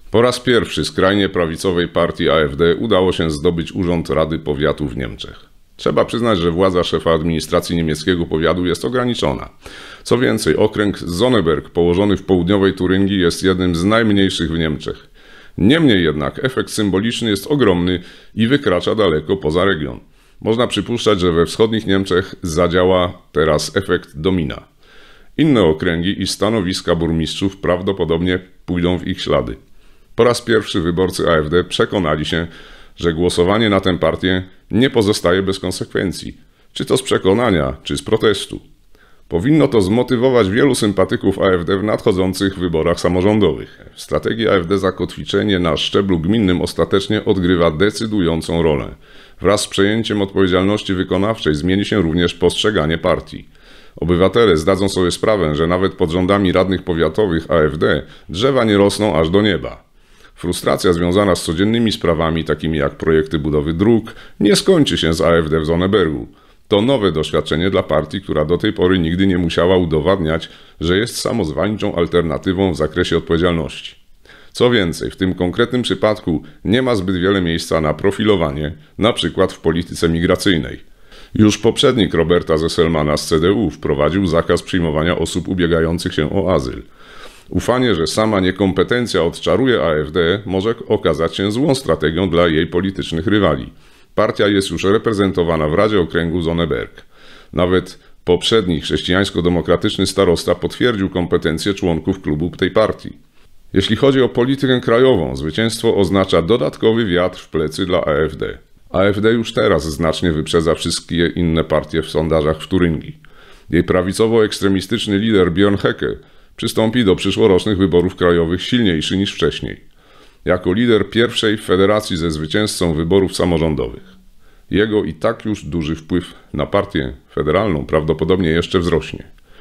Po raz pierwszy skrajnie prawicowej partii AfD udało się zdobyć urząd Rady Powiatu w Niemczech. Trzeba przyznać, że władza szefa administracji niemieckiego powiatu jest ograniczona. Co więcej, okręg Sonneberg położony w południowej Turyngii jest jednym z najmniejszych w Niemczech. Niemniej jednak efekt symboliczny jest ogromny i wykracza daleko poza region. Można przypuszczać, że we wschodnich Niemczech zadziała teraz efekt domina. Inne okręgi i stanowiska burmistrzów prawdopodobnie pójdą w ich ślady. Po raz pierwszy wyborcy AfD przekonali się, że głosowanie na tę partię nie pozostaje bez konsekwencji, czy to z przekonania, czy z protestu. Powinno to zmotywować wielu sympatyków AfD w nadchodzących wyborach samorządowych. W strategii AfD zakotwiczenie na szczeblu gminnym ostatecznie odgrywa decydującą rolę. Wraz z przejęciem odpowiedzialności wykonawczej zmieni się również postrzeganie partii. Obywatele zdadzą sobie sprawę, że nawet pod rządami radnych powiatowych AfD drzewa nie rosną aż do nieba. Frustracja związana z codziennymi sprawami, takimi jak projekty budowy dróg, nie skończy się z AfD w Sonnebergu. To nowe doświadczenie dla partii, która do tej pory nigdy nie musiała udowadniać, że jest samozwańczą alternatywą w zakresie odpowiedzialności. Co więcej, w tym konkretnym przypadku nie ma zbyt wiele miejsca na profilowanie, na przykład w polityce migracyjnej. Już poprzednik Roberta Sesselmana z CDU wprowadził zakaz przyjmowania osób ubiegających się o azyl. Ufanie, że sama niekompetencja odczaruje AfD, może okazać się złą strategią dla jej politycznych rywali. Partia jest już reprezentowana w Radzie Okręgu Sonneberg. Nawet poprzedni chrześcijańsko-demokratyczny starosta potwierdził kompetencje członków klubu tej partii. Jeśli chodzi o politykę krajową, zwycięstwo oznacza dodatkowy wiatr w plecy dla AfD. AfD już teraz znacznie wyprzedza wszystkie inne partie w sondażach w Turyngii. Jej prawicowo-ekstremistyczny lider Björn Höcke przystąpi do przyszłorocznych wyborów krajowych silniejszy niż wcześniej. Jako lider pierwszej federacji ze zwycięzcą wyborów samorządowych. Jego i tak już duży wpływ na partię federalną prawdopodobnie jeszcze wzrośnie.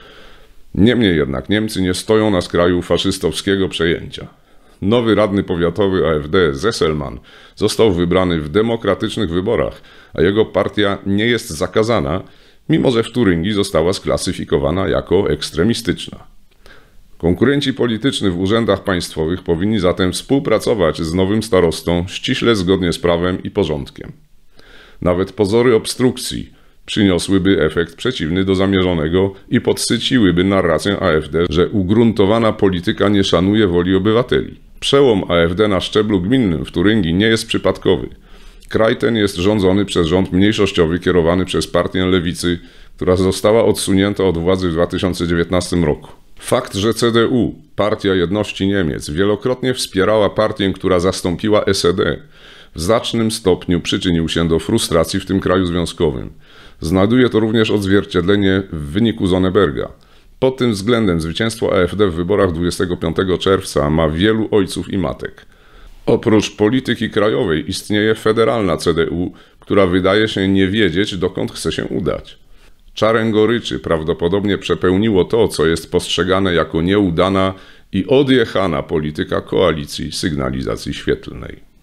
Niemniej jednak Niemcy nie stoją na skraju faszystowskiego przejęcia. Nowy radny powiatowy AfD Sesselmann został wybrany w demokratycznych wyborach, a jego partia nie jest zakazana, mimo że w Turyngii została sklasyfikowana jako ekstremistyczna. Konkurenci polityczni w urzędach państwowych powinni zatem współpracować z nowym starostą ściśle zgodnie z prawem i porządkiem. Nawet pozory obstrukcji przyniosłyby efekt przeciwny do zamierzonego i podsyciłyby narrację AfD, że ugruntowana polityka nie szanuje woli obywateli. Przełom AfD na szczeblu gminnym w Turyngii nie jest przypadkowy. Kraj ten jest rządzony przez rząd mniejszościowy kierowany przez partię lewicy, która została odsunięta od władzy w 2019 roku. Fakt, że CDU, Partia Jedności Niemiec, wielokrotnie wspierała partię, która zastąpiła SED, w znacznym stopniu przyczynił się do frustracji w tym kraju związkowym. Znajduje to również odzwierciedlenie w wyniku Sonneberga. Pod tym względem zwycięstwo AfD w wyborach 25 czerwca ma wielu ojców i matek. Oprócz polityki krajowej istnieje federalna CDU, która wydaje się nie wiedzieć, dokąd chce się udać. Czarem goryczy prawdopodobnie przepełniło to, co jest postrzegane jako nieudana i odjechana polityka koalicji sygnalizacji świetlnej.